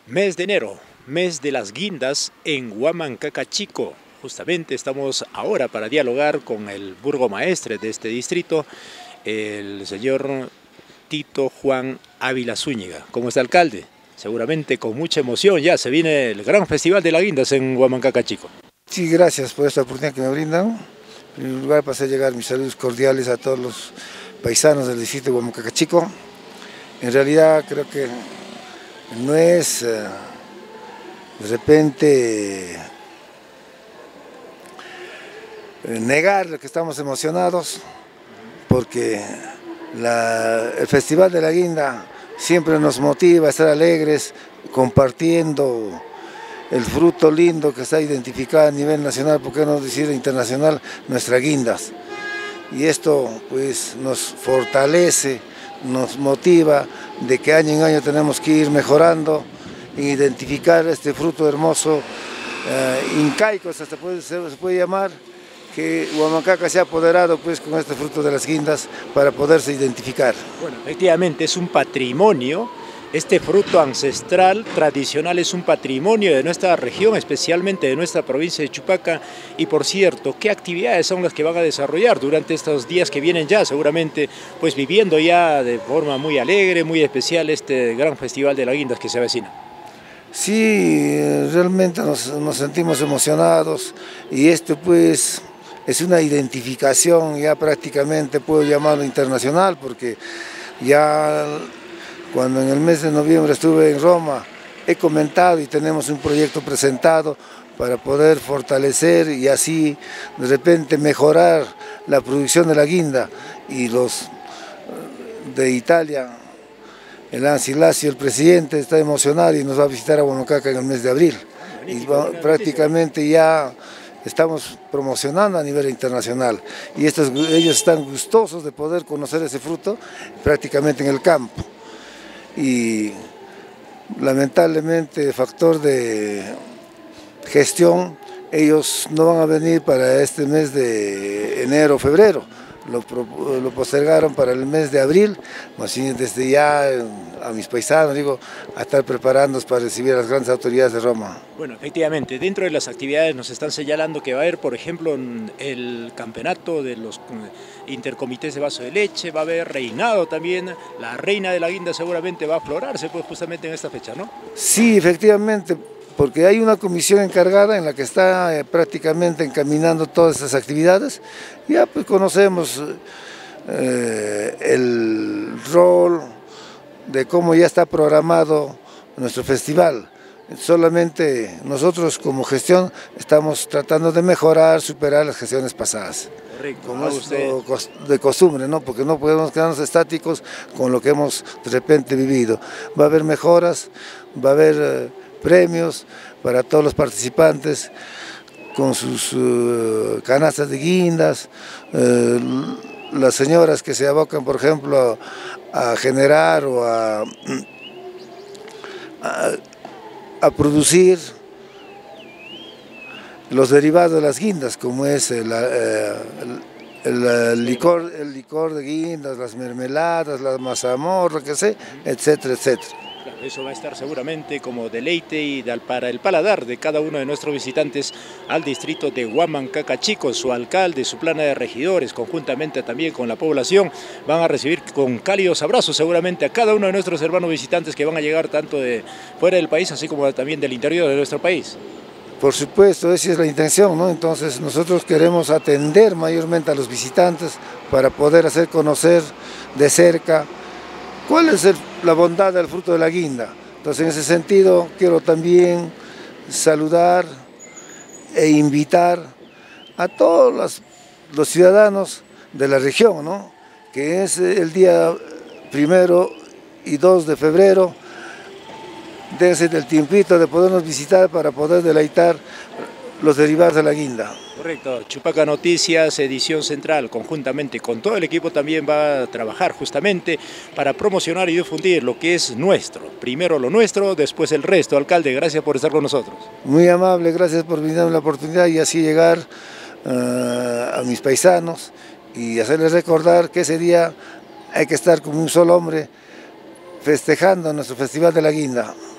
Mes de enero, mes de las guindas en Huamancacachico. Justamente estamos ahora para dialogar con el burgomaestre de este distrito, el señor Tito Juan Ávila Zúñiga. ¿Cómo está, alcalde? Seguramente con mucha emoción ya se viene el gran festival de las guindas en Huamancacachico. Sí, gracias por esta oportunidad que me brindan. En primer lugar, para hacer llegar mis saludos cordiales a todos los paisanos del distrito de Huamancacachico. En realidad creo que no es de repente negar lo que estamos emocionados, porque el Festival de la Guinda siempre nos motiva a estar alegres, compartiendo el fruto lindo que está identificado a nivel nacional, por qué no decir internacional, nuestras guindas. Y esto pues nos fortalece, nos motiva de que año en año tenemos que ir mejorando e identificar este fruto hermoso, incaico hasta se puede llamar, que Huamancaca se ha apoderado pues con este fruto de las guindas para poderse identificar. Bueno, efectivamente es un patrimonio. Este fruto ancestral, tradicional, es un patrimonio de nuestra región, especialmente de nuestra provincia de Chupaca. Y por cierto, ¿qué actividades son las que van a desarrollar durante estos días que vienen ya? Seguramente, pues viviendo ya de forma muy alegre, muy especial este gran festival de las guindas que se avecina. Sí, realmente nos sentimos emocionados y esto pues es una identificación ya prácticamente, puedo llamarlo internacional, porque ya cuando en el mes de noviembre estuve en Roma, he comentado y tenemos un proyecto presentado para poder fortalecer y así de repente mejorar la producción de la guinda. Y los de Italia, el Ancilasio, el presidente, está emocionado y nos va a visitar a Huamancaca en el mes de abril. Y prácticamente ya estamos promocionando a nivel internacional. Y ellos están gustosos de poder conocer ese fruto prácticamente en el campo. Y lamentablemente, factor de gestión, ellos no van a venir para este mes de enero o febrero, lo postergaron para el mes de abril, así desde ya a mis paisanos digo, a estar preparándonos para recibir a las grandes autoridades de Roma. Bueno, efectivamente, dentro de las actividades nos están señalando que va a haber, por ejemplo, el campeonato de los intercomités de vaso de leche, va a haber reinado también, la reina de la guinda seguramente va a aflorarse pues justamente en esta fecha, ¿no? Sí, efectivamente, porque hay una comisión encargada en la que está prácticamente encaminando todas estas actividades. Ya pues conocemos el rol de cómo ya está programado nuestro festival. Solamente nosotros como gestión estamos tratando de mejorar, superar las gestiones pasadas. Correcto. Como es de costumbre, ¿no? Porque no podemos quedarnos estáticos con lo que hemos de repente vivido. Va a haber mejoras, va a haber premios para todos los participantes con sus canastas de guindas, las señoras que se abocan, por ejemplo, a generar o a producir los derivados de las guindas, como es el licor de guindas, las mermeladas, la mazamorra, que sé, etcétera, etcétera. Claro, eso va a estar seguramente como deleite y para el paladar de cada uno de nuestros visitantes al distrito de Huamancacachico. Su alcalde, su plana de regidores, conjuntamente también con la población, van a recibir con cálidos abrazos seguramente a cada uno de nuestros hermanos visitantes que van a llegar tanto de fuera del país, así como también del interior de nuestro país. Por supuesto, esa es la intención, ¿no? Entonces nosotros queremos atender mayormente a los visitantes para poder hacer conocer de cerca cuál es la bondad del fruto de la guinda. Entonces, en ese sentido, quiero también saludar e invitar a todos los ciudadanos de la región, ¿no? Que es el día 1 y 2 de febrero, dense el tiempito de podernos visitar para poder deleitar los derivados de la guinda. Correcto, Chupaca Noticias, edición central, conjuntamente con todo el equipo también va a trabajar justamente para promocionar y difundir lo que es nuestro. Primero lo nuestro, después el resto. Alcalde, gracias por estar con nosotros. Muy amable, gracias por brindarme la oportunidad y así llegar a mis paisanos y hacerles recordar que ese día hay que estar como un solo hombre festejando nuestro Festival de la Guinda.